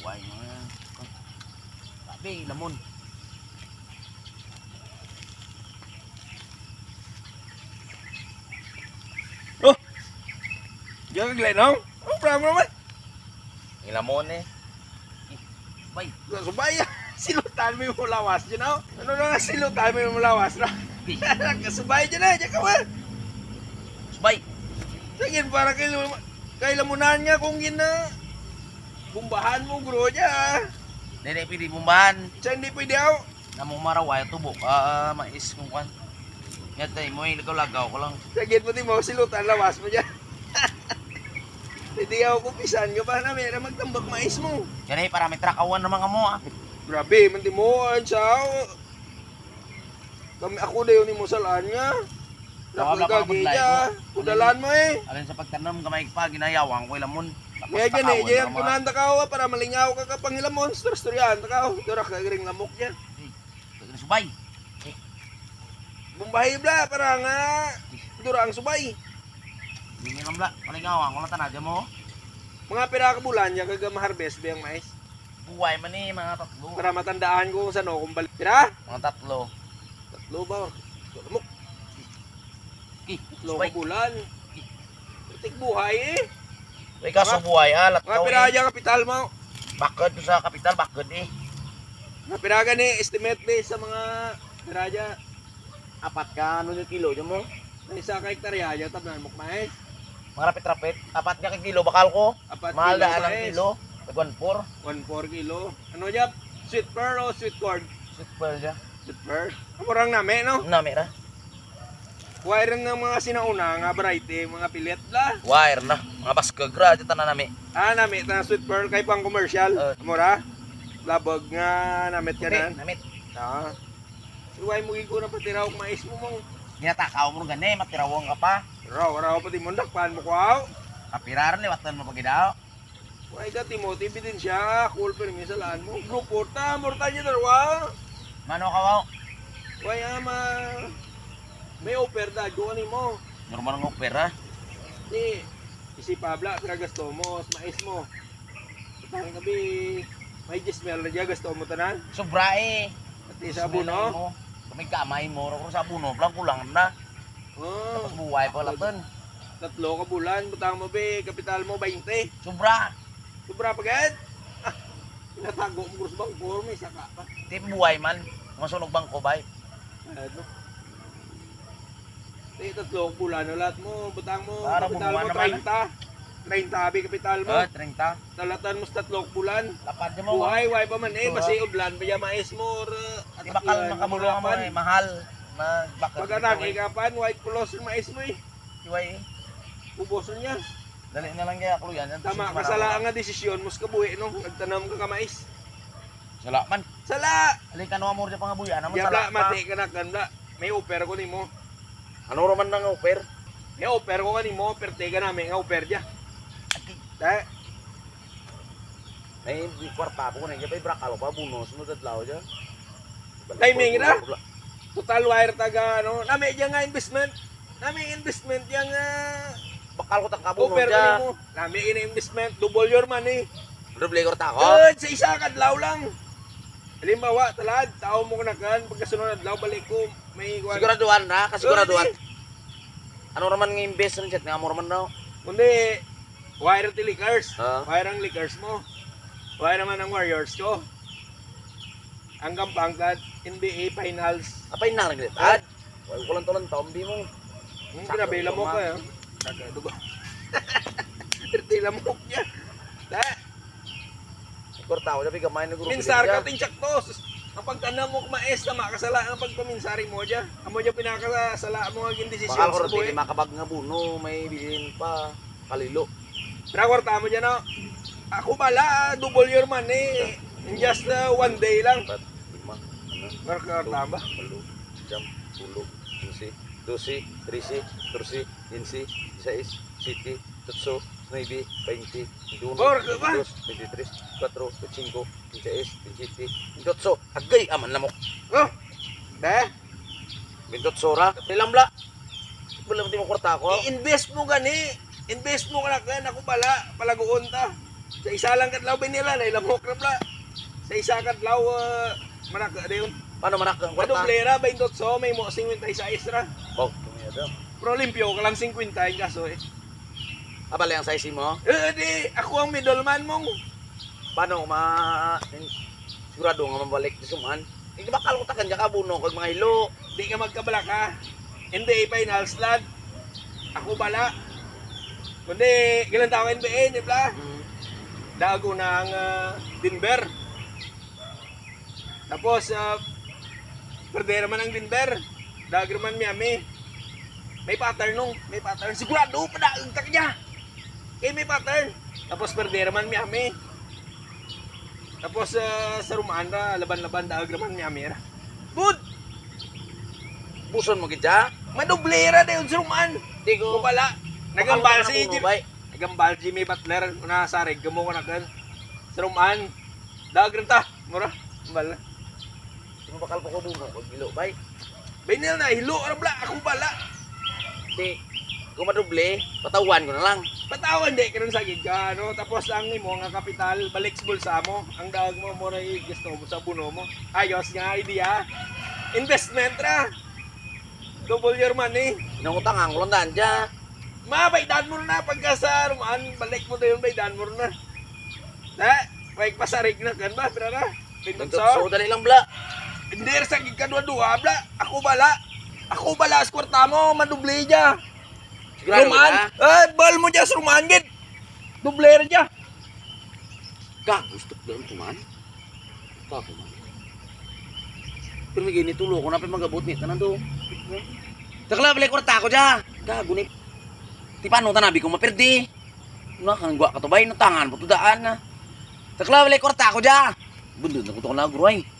buhay mga. Sabi, lamon. Oh! Diyan ka Glenong? Ang problema naman? Ang lamon eh. Bay, Subay, silutan mo yung lawas dyan ako. Ano na nga silutan mo yung lawas na? Kasubay dyan na, dyan ka ba? bay. Sige, para kay lamunan nga kung gina bumbahan mo bro dyan. Dede pwede bumbahan. Siya hindi pwede ako. Namong maraway tubo. Mais kung kan. Yatay mo yung lagaw ko lang. Sige, pati mo silutan lawas mo dyan. Hindi ako kupisan ka ba na may magtambak mais mo. Yan para may trakawan ng mga mo ah. Grabe, mandi mo sa kami ako na yun mo salaan nga. Nakagagi niya. Kudalan mo eh. Alin sa pagtanam gamay pa ginayawang ko lamon. Kaya dyan eh, dyan kunanda ka o para malingaw ka kapangila monster storyan. Taka o, dura ka ring lamok dyan. Subay. Bumbahay bla, para nga dura ang subay. Hindi nga bla, malingawang ko lang tanadya mo. Mga pira ka bulan dyan kaga ma-harvest ba yung mais? Buhay man eh, mga tatlo. Para matandaan ko kung saan o kung balik. Pira? Mga tatlo. Tatlo ba? Lamok. Okay, Tatlo subay. ka bulan. Putik buhay eh. May kaso buhay alat Mga pira dyan kapital mo. Bakod sa kapital, bakod eh. Mga pira ka ni estimate ni sa mga pira dyan. Apat ka, ano yung kilo dyan mo? Isa ka hektarya dyan tabi na mais. Mga rapit-rapit, apat nga kilo bakal ko. Apat Mahal kilo na ang mais. kilo. Tagwan 1.4 kilo. Ano dyan? Sweet pearl o sweet corn? Sweet pearl dyan. Sweet pearl. Kamurang nami, no? Nami na. Wire ng mga sinauna, nga variety, mga pilit la. Wire na. Mga baskag ra, dito na nami. Nami, na sweet pearl, kay pang commercial. Kamura? Labog nga namit ka na. Namit. Iway mo ko na pati raw mais mo mong. Ginatakaw mo gani, matirawang ka pa. Raw pati mundak, paan mo ko aw. Kapiraran ni watan mo pagidaw. Why ka Timothy, bitin siya, cool pero may salaan mo. Group porta niya darwa. Mano ka wow? Why ama, may offer da, doon mo. Normal ng opera. Ni, isi Pabla, gasto mo, mais mo. Patangin kabi, may gismel na dyan, gasto mo tanan. Sobra eh. Pati sa abuno. Kami kamay mo, kung sa abuno, lang kulang na. Oh, Tapos buhay pa latin. tatlo ka bulan, butang mo be, kapital mo 20. Sobra. Sobra pagad. Pinatago mo sa bangko, may saka pa. Di buhay man. Mga sunog bangko ba? Ano? Tatlo ka bulan, lahat mo, butang mo, Para kapital mo bumuha naman. 30. 30 abi kapital mo. 30. Talatan mo sa tatlo ka bulan. Lapad niya mo. Buhay, way pa man eh, basi ublan, baya mais mo, Di bakal makamulong mo eh. Mahal. Magbakal. Pagkatang ikapan, white pulos yung mais mo eh. Iway eh. Uboson niya. Dali na lang kaya kluyan. Tama, kasala nga desisyon mo sa kabuhi, no? Nagtanam ka ka mais. Sala man. Sala! Halika no amor dyan pang abuya. Naman Diabla, sala pa. mati ka na, ganda. May offer ko ni mo. Ano raman nang offer? May offer ko ka ni mo, offer ka namin, nga offer dya. Dahil, May kwarta po ko na. May brakalo pa. Bunos. Sunod at lao dyan. timing na. Total wire taga, ano. Nami dyan nga investment. Nami investment dyan nga. Bakal ko tang kabuno Offer ko ni dyan. mo. Nami investment, double your money. Doble kwarta ko. Good, sa isa kadlaw lang. Halimbawa, talad, tao mo na kan, pagkasunod adlaw, balik ko, may Siguraduhan na. Kasiguraduhan. Ano raman ng invest ng chat nga mo raman daw? Kundi, wire ti liquors. Ah. Wire ang liquors mo. Wire naman ang warriors ko. Hanggang pangkat, NBA Finals. Apa yung nalagritad? Wala ko lang to lang tombi mo. Kinabila mo ko eh. Kagadugo. Tila mo niya. Kwarta ko sabi gamay na grupo. Minsar ka tin saktos. Ang pagtanam mo mais na makasala ang pagpaminsari mo dyan. Amo dyan pinakasala mo ang desisyon Bakal ko sa rin buhay. makabag nga buno. May bilhin pa. Kalilo. Pinakwarta mo dyan, no? Ako pala, double your money. In just one day lang. 4, 5, 6, Pinakwarta ba? 7, 10, 11, 12, 13, 14, 15, 16, 17, 18, 19, 20, 21, Or ka ba? 22, 23, 24, 25, 26, 27, 28. Agay, aman na mo. Oh! Deh? 28 ra. Ilang bla? Wala mo kwarta ko. I-invest mo gani. Invest mo ka na ako pala. Palaguon ta. Sa isa lang kadlaw ba nila, nailamok na pala. Sa isa kadlaw, manaka na yun. Paano manak ang kwarta? Madublera, 28, may mo 50 sa extra. Oh, tumiyado. Pero limpyo ka lang 50 yung kaso eh. Abali ang size mo? Di, ako ang middleman mong. Paano sigurado nga mabalik di suman? Hindi ba kalutakan ka kabuno kag mga hilo? Di ka magkabala ka. Hindi, final slot. Ako bala. Kundi, ilang tao NBA, di ba? Dago ng Denver. Tapos, perdera man ang Denver. Dago man Miami. May pattern nung. May pattern. Sigurado, padaag ka niya. Kaya may pattern. Tapos, perdera man Miami. Tapos, sa Rumanda, laban-laban, daag man Miami. Good! Buson mo kita? Madublera na yun sa Ruman. Di ko. Kupala. Nagambal si Jimmy. Jimmy. Nagambal Jimmy Butler. Una sa rig. Gamo ko na kan. Sa Ruman. Daag rin ta. Mura. Bala. Di mo bakal pa ko buno kag hilo, bay. Bainil na. Hilo. Ano bala? Ako bala. Di, kung madoble, patawan ko na lang. Patawan di. Karoon sa giga. No? Tapos ang imo nga kapital. Balik sa bulsa mo. Ang daag mo. Mura gusto mo sa buno mo. Ayos nga idea. Investment ra. Double your money. Inangutang ang londaan dya. Baydan mo na pagka sa Rumaan. Balik mo na yun. Baydan mo na. May pasarig na kan ba? Pero na. So, dali lang bla. Hindi sa gigkadwa-dua, bla. Ako bala. Ako bala sa kwarta mo, maduble dya. Sigurado Rumaan. ka? Bal mo dya sa Rumaan, gid. Dublera dya. Gusto ko lang tuman. Tako man. Pero may gini tulo ko na pa magabot ni tanan do. Takla balik kwarta ko dya. Gago ni. Ti paano tanabi ko maperdi. Una kang gwa katubay no tangan mo tudaan na. Takla balik kwarta ko dya. Bundod na ko to na gruay.